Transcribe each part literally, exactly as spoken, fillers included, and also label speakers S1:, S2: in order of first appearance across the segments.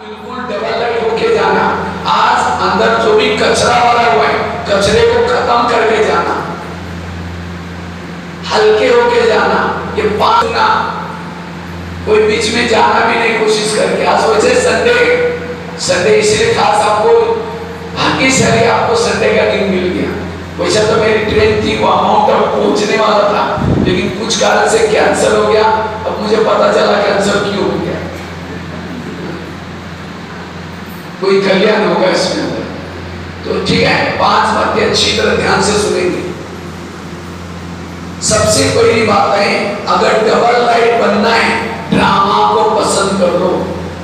S1: बिल्कुल double light होके जाना। आज अंदर जो भी कचरा भरा हुआ है, कचरे को खत्म करके जाना, हल्के होके जाना। ये पांच ना कोई बीच में जाना भी नहीं कोशिश करके। आज वैसे संडे संडे इसलिए खास आपको भाग्य से आपको संडे का दिन मिल गया। वैसे तो मेरी ट्रेन थी, वो अमाउंट तक पहुंचने वाला था, लेकिन कुछ कारण से कैंसिल हो गया। अब मुझे पता चला कैंसिल क्यों हो गया। कोई कल्याण होगा इसमें अंदर। तो ठीक है, पांच बातें अच्छी तरह ध्यान से सुनेंगे। सबसे पहली बात है, अगर डबल लाइट बनना है, ड्रामा को पसंद कर लो।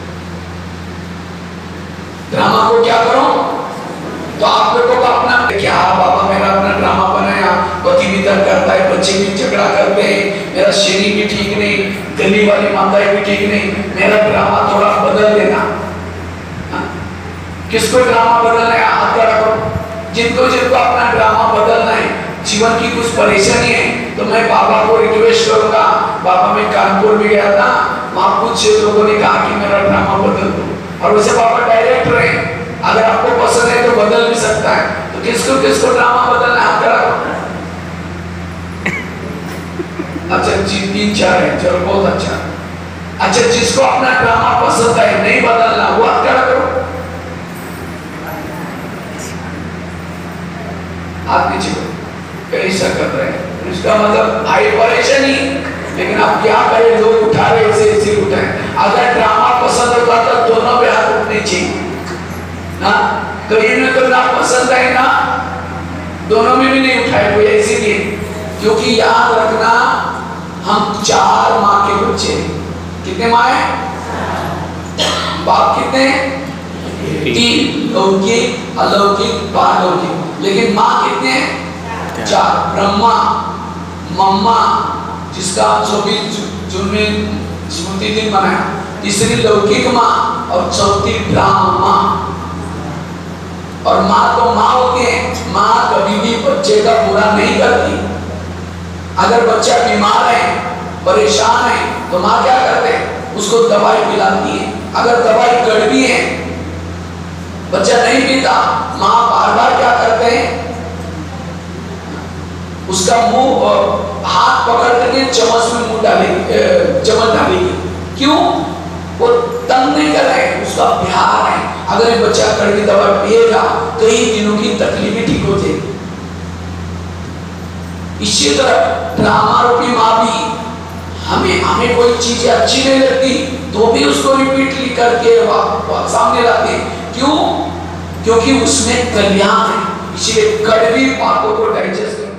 S1: ड्रामा को क्या करो? तो आप लोगों को अपना क्या बाबा मेरा अपना ड्रामा बनाया, पति भी तर्क करता है, बच्चे भी झगड़ा करते हैं, मेरा शरीर भी ठीक नहीं, गली वाली माताएं भी ठीक नहीं, मेरा ड्रामा थोड़ा बदल देना। हा? किसको ड्रामा बदलना है? हाथ खड़ा करो। जिनको जिनको अपना ड्रामा बदलना है, जीवन की कुछ परेशानी है, तो मैं बाबा को रिक्वेस्ट करूंगा। बाबा मैं कानपुर भी गया था, वहां कुछ लोगों ने कहा कि मेरा ड्रामा बदल दो, और वैसे बाबा डायरेक्टर है, अगर आपको पसंद है तो बदल भी सकता है। तो किसको किसको ड्रामा बदलना है? हाथ खड़ा करो। अच्छा जी, तीन चार है, चलो बहुत अच्छा। अच्छा, जिसको अपना ड्रामा पसंद है, नहीं बदलना, वो हाथ खड़ा करो। हाथ नीचे करो। ऐसा कर रहे हैं, इसका मतलब आई परेशानी, लेकिन आप क्या करें, लोग उठा रहे ऐसे ऐसे उठाए। अगर ड्रामा पसंद होता तो दोनों पे हाथ उठने चाहिए ना। कहीं ना तो ना पसंद है ना, दोनों में भी नहीं उठाए कोई, इसीलिए क्योंकि याद रखना, हम चार माँ के बच्चे। कितने माँ है? बाप कितने? तीन, लौकिक, अलौकिक, पारलौकिक। लेकिन माँ कितने हैं? चार। ब्रह्मा, मम्मा जिसका चौबीस जून में स्मृति दिन मनाया, तीसरी लौकिक माँ, और चौथी ब्रह्मा। और माँ तो माँ होती है, माँ कभी भी बच्चे का बुरा नहीं करती। अगर बच्चा बीमार है, परेशान है, तो माँ क्या करते हैं? उसको दवाई पिलाती है। अगर दवाई कड़वी है, बच्चा नहीं पीता, माँ बार बार क्या करते हैं? उसका मुंह हाथ पकड़ करके चम्मच में मुंह डालेगी, चम्मच डालेगी। क्यों? वो तंग नहीं कर रहे, उसका प्यार है। अगर ये बच्चा कड़वी दवा पिएगा, कई दिनों की तकलीफें ठीक हो जाएगी। इसी तरह ड्रामा रूपी माँ भी, हमें हमें कोई चीज अच्छी नहीं लगती तो भी उसको रिपीटली करके सामने लाते। क्यों? क्योंकि उसमें कल्याण है। इसलिए कड़वी बातों को डाइजेस्ट